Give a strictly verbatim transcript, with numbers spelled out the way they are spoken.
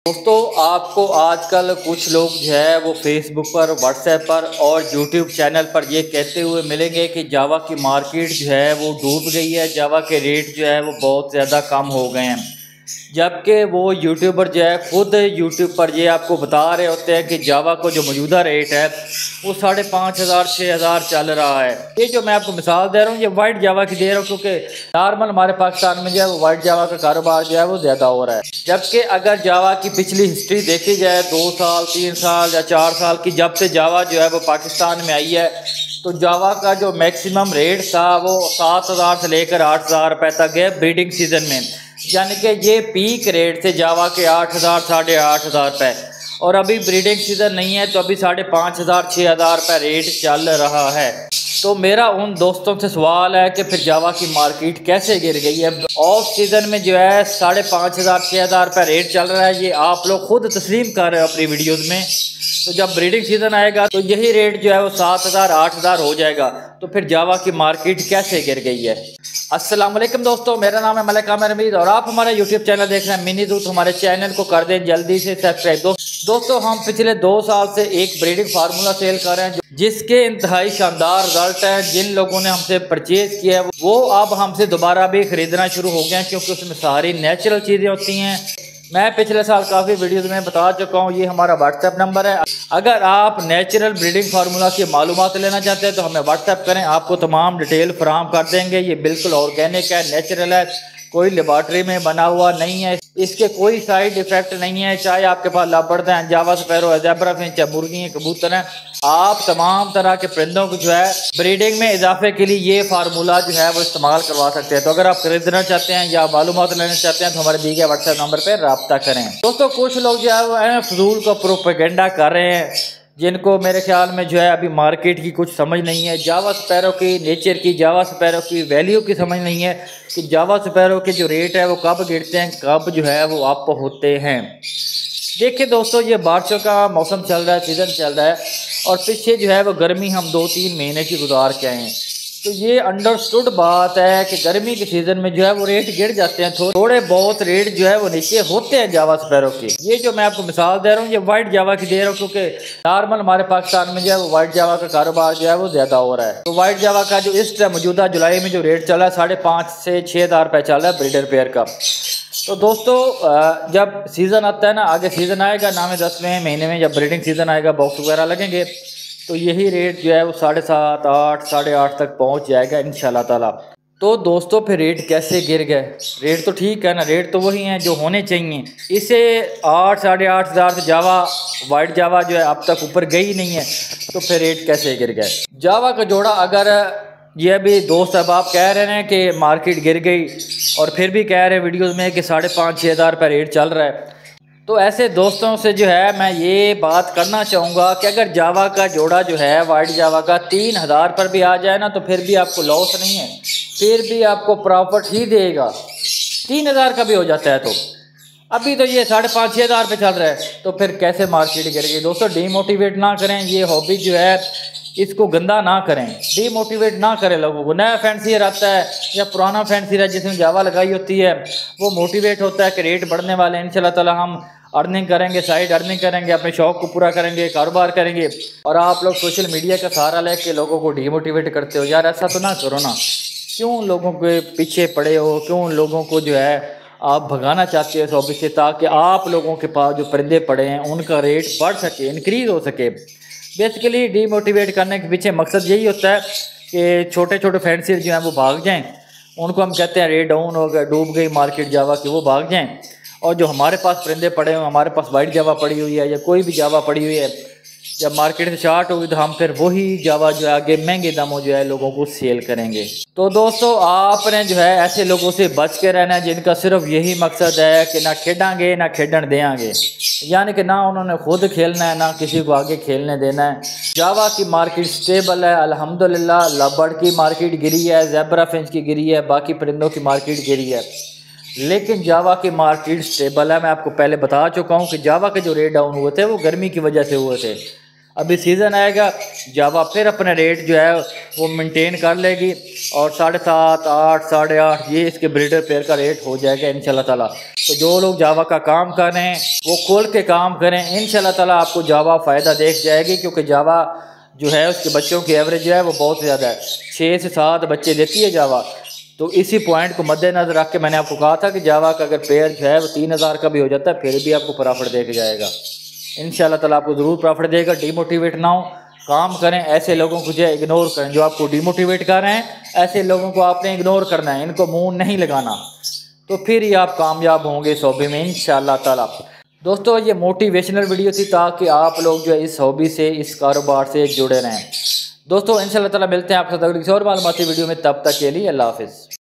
दोस्तों आपको आजकल कुछ लोग जो है वो फेसबुक पर, व्हाट्सएप पर और यूट्यूब चैनल पर ये कहते हुए मिलेंगे कि जावा की मार्केट जो है वो डूब गई है, जावा के रेट जो है वो बहुत ज़्यादा कम हो गए हैं। जबकि वो यूट्यूबर जो है खुद यूट्यूब पर ये आपको बता रहे होते हैं कि जावा को जो मौजूदा रेट है वो साढ़े पाँच हज़ार छः हज़ार चल रहा है। ये जो मैं आपको मिसाल दे रहा हूँ ये वाइट जावा की दे रहा हूँ, क्योंकि नॉर्मल हमारे पाकिस्तान में जो है वो वाइट जावा का कारोबार जो है वो ज़्यादा हो रहा है। जबकि अगर जावा की पिछली हिस्ट्री देखी जाए, दो साल तीन साल या चार साल की, जब से जावा जो है वो पाकिस्तान में आई है, तो जावा का जो मैक्सिमम रेट था वो सात हज़ार से लेकर आठ हज़ार रुपये तक है ब्रीडिंग सीज़न में। यानी कि ये पीक रेट थे जावा के आठ हज़ार साढ़े आठ हज़ार रुपये, और अभी ब्रीडिंग सीज़न नहीं है तो अभी साढ़े पाँच हज़ार छः हज़ार रुपये रेट चल रहा है। तो मेरा उन दोस्तों से सवाल है कि फिर जावा की मार्केट कैसे गिर गई है। ऑफ सीज़न में जो है साढ़े पाँच हज़ार छः हज़ार रुपये रेट चल रहा है, ये आप लोग खुद तस्लीम कर रहे हो अपनी वीडियोज़ में। तो जब ब्रीडिंग सीज़न आएगा तो यही रेट जो है वो सात हज़ार आठ हज़ार हो जाएगा। तो फिर जावा की मार्केट कैसे गिर गई है। अस्सलाम वालेकुम दोस्तों, मेरा नाम है मलिक आमिर हमीद और आप हमारा यूट्यूब चैनल देख रहे हैं मिनी दूत। हमारे चैनल को कर दें जल्दी से सब्सक्राइब। दो, दोस्तों हम पिछले दो साल से एक ब्रीडिंग फार्मूला सेल कर रहे हैं जिसके इंतहाई शानदार रिजल्ट हैं। जिन लोगों ने हमसे परचेज किया है वो अब हमसे दोबारा भी खरीदना शुरू हो गए हैं, क्योंकि उसमें सारी नेचुरल चीज़ें होती हैं। मैं पिछले साल काफ़ी वीडियोज़ में बता चुका हूँ, ये हमारा व्हाट्सएप नंबर है। अगर आप नेचुरल ब्रीडिंग फार्मूला की मालूमात लेना चाहते हैं तो हमें व्हाट्सएप करें, आपको तमाम डिटेल फराहम कर देंगे। ये बिल्कुल ऑर्गेनिक है, नेचुरल है, कोई लेबॉर्ट्री में बना हुआ नहीं है, इसके कोई साइड इफ़ेक्ट नहीं है। चाहे आपके पास लापड़ते हैं, जावा स्पैरो, ज़ेब्रा फिंच, मुर्गी हैं, कबूतर हैं, आप तमाम तरह के परिंदों को जो है ब्रीडिंग में इजाफे के लिए ये फार्मूला जो है वो इस्तेमाल करवा सकते हैं। तो अगर आप खरीदना चाहते हैं या मालूमात लेना चाहते हैं तो हमारे दिए गए व्हाट्सएप नंबर पर रब्ता करें। दोस्तों कुछ लोग जो है वो फजूल का प्रोपेगेंडा कर रहे हैं, जिनको मेरे ख्याल में जो है अभी मार्केट की कुछ समझ नहीं है, जावा स्पैरो की नेचर की, जावा स्पैरो की वैल्यू की समझ नहीं है कि जावा स्पैरो के जो रेट है वो कब गिरते हैं, कब जो है वो अप होते हैं। देखिए दोस्तों, ये बारिशों का मौसम चल रहा है, सीज़न चल रहा है, और पीछे जो है वो गर्मी हम दो तीन महीने की गुजार के आए हैं। तो ये अंडरस्टूड बात है कि गर्मी के सीज़न में जो है वो रेट गिर जाते हैं, थो, थोड़े बहुत रेट जो है वो नीचे होते हैं जावा स्पैरो के। ये जो मैं आपको मिसाल दे रहा हूँ ये वाइट जावा की दे रहा हूँ, क्योंकि नॉर्मल हमारे पाकिस्तान में जो है वो वाइट जावा का कारोबार जो है वो ज़्यादा हो रहा है। तो वाइट जावा का जो इस मौजूदा जुलाई में जो रेट चला है साढ़े पाँच से छः हज़ार रुपये चल रहा है ब्रीडर पेयर का। तो दोस्तों जब सीज़न आता है ना, आगे सीज़न आएगा नौवें दसवें महीने में, जब ब्रीडिंग सीज़न आएगा, बॉक्स वगैरह लगेंगे, तो यही रेट जो है वो साढ़े सात आठ साढ़े आठ तक पहुंच जाएगा इंशाल्लाह ताला। तो दोस्तों फिर रेट कैसे गिर गए? रेट तो ठीक है ना, रेट तो वही हैं जो होने चाहिए। इसे आठ साढ़े आठ हज़ार से जावा वाइट जावा जो है अब तक ऊपर गई नहीं है, तो फिर रेट कैसे गिर गए? जावा का जोड़ा, अगर ये भी दोस्त अब आप कह रहे हैं कि मार्केट गिर गई और फिर भी कह रहे हैं वीडियोज़ में कि साढ़े पाँच छः हज़ार रुपये रेट चल रहा है, तो ऐसे दोस्तों से जो है मैं ये बात करना चाहूँगा कि अगर जावा का जोड़ा जो है वाइट जावा का तीन हज़ार पर भी आ जाए ना, तो फिर भी आपको लॉस नहीं है, फिर भी आपको प्रॉफिट ही देगा। तीन हज़ार का भी हो जाता है तो अभी तो ये साढ़े पाँच छः हज़ार पे चल रहा है, तो फिर कैसे मार्केट गिर गई? दोस्तों डीमोटिवेट ना करें, ये हॉबी जो है इसको गंदा ना करें, डीमोटिवेट ना करें लोगों को। नया फैंसियर आता है या पुराना फैंसियर है जिसमें जावा लगाई होती है, वो मोटिवेट होता है कि रेट बढ़ने वाले हैं, इंशाल्लाह ताला हम अर्निंग करेंगे, साइड अर्निंग करेंगे, अपने शौक़ को पूरा करेंगे, कारोबार करेंगे। और आप लोग सोशल मीडिया का सहारा लेके लोगों को डीमोटिवेट करते हो। यार ऐसा तो ना करो ना, क्यों लोगों के पीछे पड़े हो, क्यों लोगों को जो है आप भगाना चाहते हो इस हॉबी से, ताकि आप लोगों के पास जो परिंदे पड़े हैं उनका रेट बढ़ सके, इंक्रीज़ हो सके। बेसिकली डीमोटिवेट करने के पीछे मकसद यही होता है कि छोटे छोटे फैंसियर जो हैं वो भाग जाएं, उनको हम कहते हैं रेट डाउन हो गया, डूब गई मार्केट जावा की, वो भाग जाएं। और जो हमारे पास परिंदे पड़े हुए, हमारे पास वाइट जावा पड़ी हुई है या कोई भी जावा पड़ी हुई है, जब मार्केट से शार्ट होगी तो हम फिर वही जावा जो है आगे महंगे दामों जो है लोगों को सेल करेंगे। तो दोस्तों आपने जो है ऐसे लोगों से बच के रहना है जिनका सिर्फ यही मकसद है कि ना खेडांगे ना खेडन देंगे, यानी कि ना उन्होंने खुद खेलना है ना किसी को आगे खेलने देना है। जावा की मार्केट स्टेबल है अल्हम्दुलिल्लाह। लबड़ की मार्केट गिरी है, ज़ेब्रा फिंच की गिरी है, बाकी परिंदों की मार्केट गिरी है, लेकिन जावा की मार्केट स्टेबल है। मैं आपको पहले बता चुका हूँ कि जावा के जो रेट डाउन हुए थे वो गर्मी की वजह से हुए थे। अभी सीज़न आएगा, जावा फिर अपने रेट जो है वो मेंटेन कर लेगी और साढ़े सात आठ साढ़े आठ ये इसके ब्रीडर पेयर का रेट हो जाएगा इंशाल्लाह ताला। तो जो लोग जावा का काम कर रहे हैं वो खोल के काम करें, इंशाल्लाह ताला आपको जावा फ़ायदा देख जाएगी, क्योंकि जावा जो है उसके बच्चों की एवरेज जो है वो बहुत ज़्यादा है, छः से सात बच्चे देती है जावा। तो इसी पॉइंट को मद्देनज़र रख के मैंने आपको कहा था कि जावा का अगर पेयर जो है वो तीन हज़ार का भी हो जाता है फिर भी आपको प्रॉफिट दे के जाएगा। इंशाल्लाह ताला आपको ज़रूर प्रॉफिट देगा। डिमोटिवेट ना हो, काम करें, ऐसे लोगों को जो है इग्नोर करें जो आपको डिमोटिवेट कर रहे हैं, ऐसे लोगों को आपने इग्नोर करना है, इनको मुंह नहीं लगाना, तो फिर ही आप कामयाब होंगे इस हॉबी में इंशाल्लाह ताला। दोस्तों ये मोटिवेशनल वीडियो थी ताकि आप लोग जो है इस हॉबी से, इस कारोबार से जुड़े रहें। दोस्तों इंशाल्लाह ताला मिलते हैं आपके साथ अगली और मालूमाती वीडियो में, तब तक के लिए अल्लाह हाफिज़।